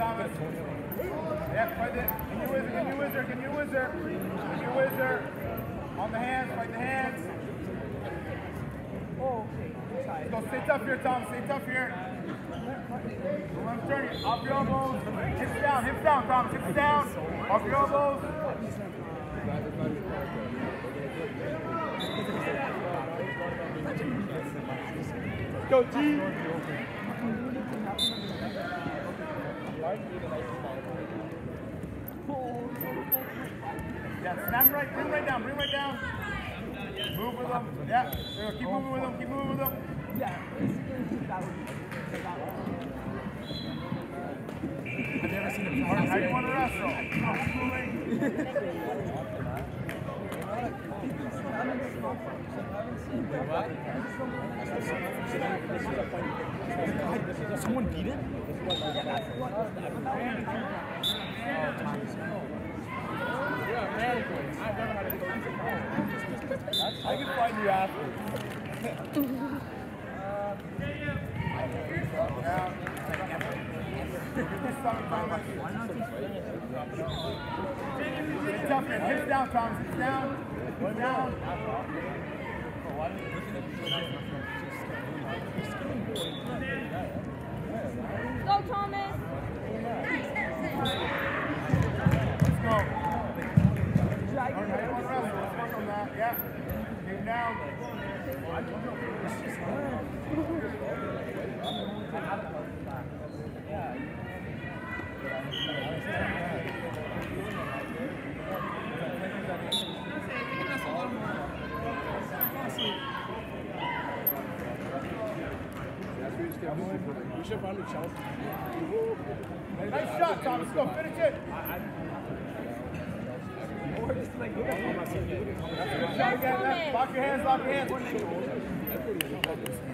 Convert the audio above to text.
Thomas. Yeah, fight it. Can you whizzer? Can you whizzer? Can you whizzer? Can you whizzer? On the hands, fight the hands. Oh, Let's go. Stay tough here, Tom. Stay tough here. Let him turn it. Off your elbows. Hips down, Thomas. Hips down. Off your elbows. Go, G. Yeah, snap right, bring right down. Move with them. Yeah, keep moving with them. yeah. I've never seen him hard. How do you want to wrestle? Someone beat it? I can find you after. It's tough here. Hips down, Thomas. Hips down. One down. Go, Thomas. Let's go. How do you want to wrestle? Let's work on that. Yeah. Get down. We should probably shout. Nice shot, Thomas. Go, finish it. Yes, Lock your hands.